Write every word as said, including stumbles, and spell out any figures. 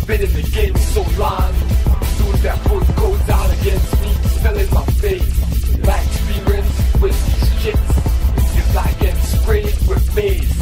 I've been in the game so long. Soon that foot goes out against me, fell in my face. My experience with these chicks is like getting sprayed with mace.